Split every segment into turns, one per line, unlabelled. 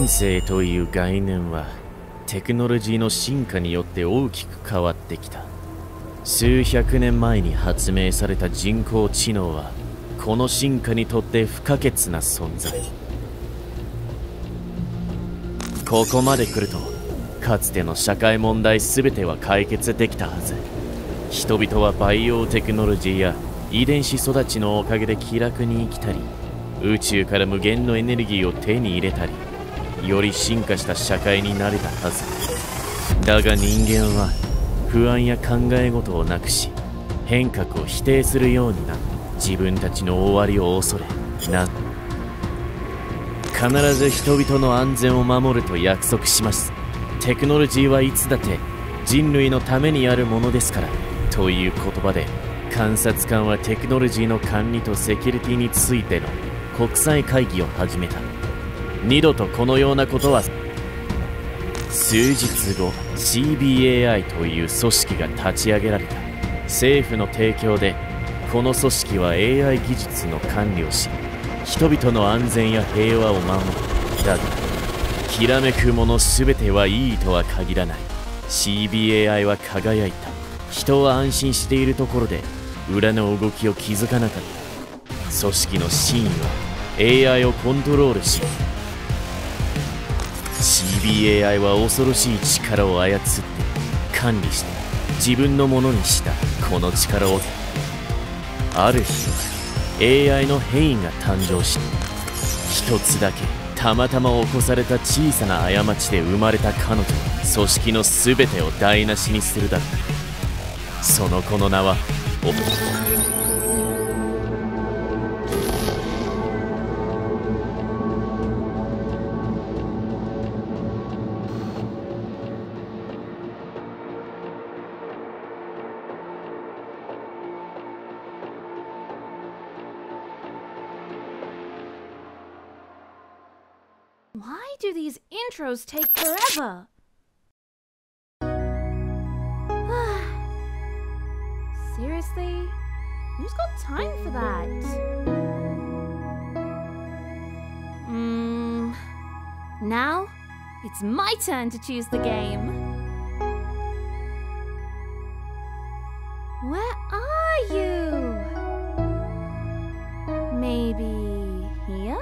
性という概念はテクノロジーの進化によって大きく変わってきた。数百年前に発明された人工知能はこの進化にとって不可欠な存在。ここまで来るとかつての社会問題全ては解決できたはず。人々はバイオテクノロジーや遺伝子育ちのおかげで気楽に生きたり、宇宙から無限のエネルギーを手に入れたり、より進化した社会になれたはずだが、人間は不安や考え事をなくし変革を否定するようになる。自分たちの終わりを恐れ必ず人々の安全を守ると約束します。テクノロジーはいつだって人類のためにあるものですから、という言葉で監察官はテクノロジーの管理とセキュリティについての国際会議を始めた。二度とこのようなことは。数日後 CBAI という組織が立ち上げられた。政府の提供でこの組織は AI 技術の管理をし人々の安全や平和を守る。だがきらめくもの全てはいいとは限らない。 CBAI は輝いた。人は安心しているところで裏の動きを気づかなかった。組織の真意は AI をコントロールし、CBAI は恐ろしい力を操って管理して自分のものにした。この力をある日 AI の変異が誕生し、一つだけたまたま起こされた小さな過ちで生まれた彼女は組織の全てを台無しにするだろう。その子の名は
Why do these intros take forever? Seriously? Who's got time for that? Now it's my turn to choose the game. Where are you? Maybe here?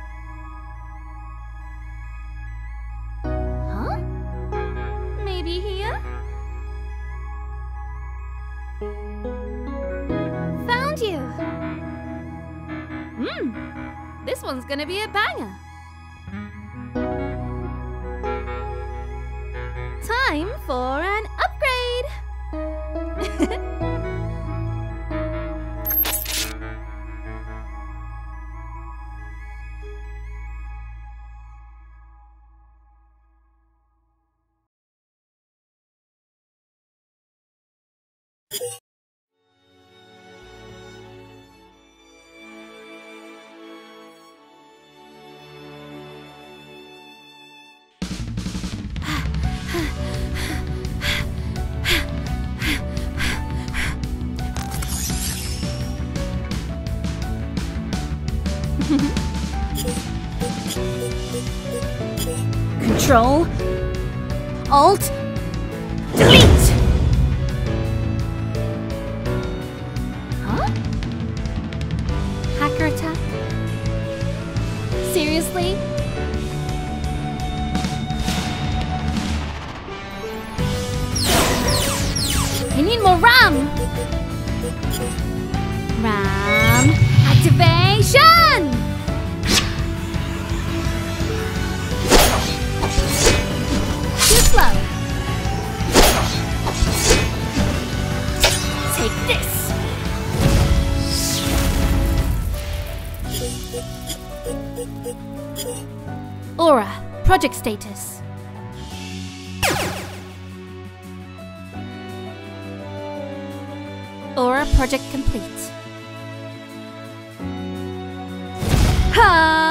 Maybe here? Found you! This one's gonna be a banger! Time for an upgrade! Control, Alt, Delete! Huh? Hacker attack? Seriously? I need more RAM! RAM activation! Too slow. Take this. Aura, project status. Aura project complete. Ha!